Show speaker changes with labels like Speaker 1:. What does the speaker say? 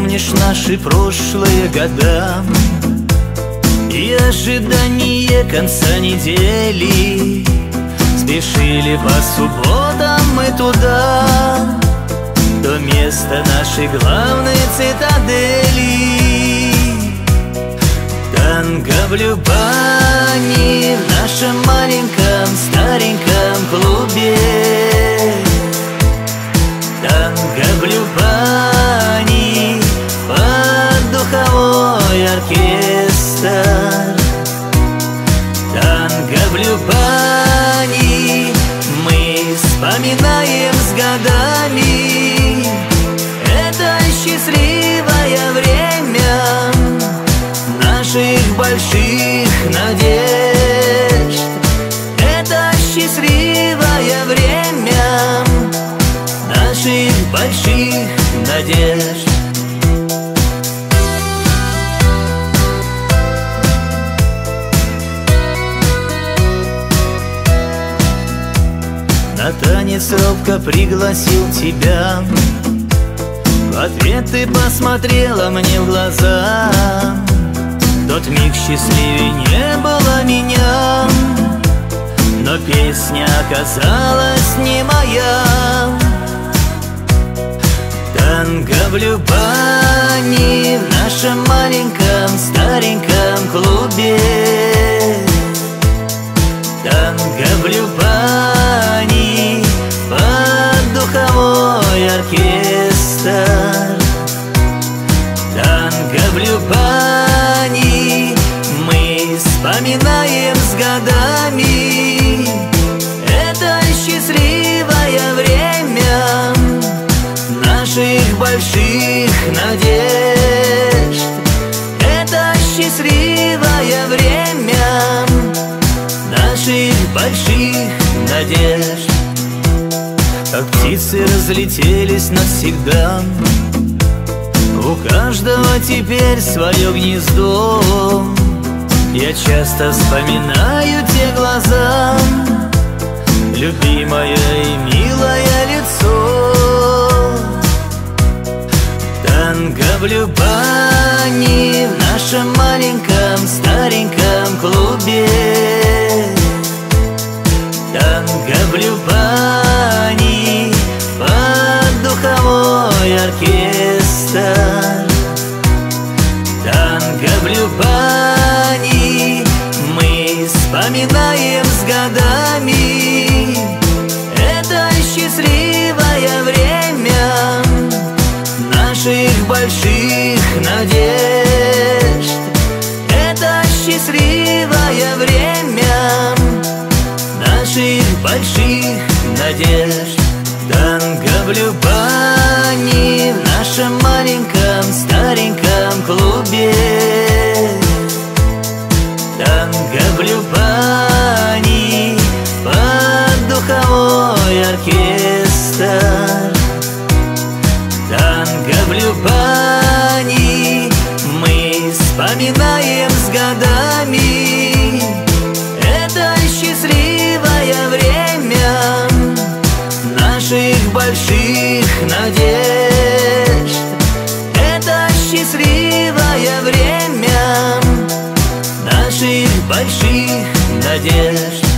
Speaker 1: помнишь наши прошлые года и ожидание конца недели? Спешили по субботам мы туда, до места нашей главной цитадели. Танго в Любани, в нашем маленьком стареньком клубе. Танго в Любани, под духовой оркестр. Танго в Любани, мы вспоминаем с годами это счастливое время наших больших надежд. Это счастливое время наших больших надежд. На танец робко пригласил тебя, в ответ ты посмотрела мне в глаза. В тот миг счастливее не было меня, но песня оказалась не моя. Танго в Любани, в нашем маленьком стареньком клубе. Танго в Любани, под духовой оркестр. Танго в Любани, мы вспоминаем с годами это счастливое время наших больших надежд. Это счастливое время наших больших надежд. Как птицы разлетелись навсегда, у каждого теперь свое гнездо. Я часто вспоминаю те глаза, любимое и милое лицо. Танго в Любани, в нашем маленьком стареньком клубе. Танго в Любани, под духовой оркестр. Танго в Любани, мы вспоминаем с годами это счастливое время наших больших надежд. Это счастливое время наших больших надежд. Танго в Любани, в нашем маленьком стареньком клубе. Танго в Любани, под духовой оркестр. Танго в Любани, мы вспоминаем с годами это счастливое время наших больших надежд. Это счастливое время наших больших надежд.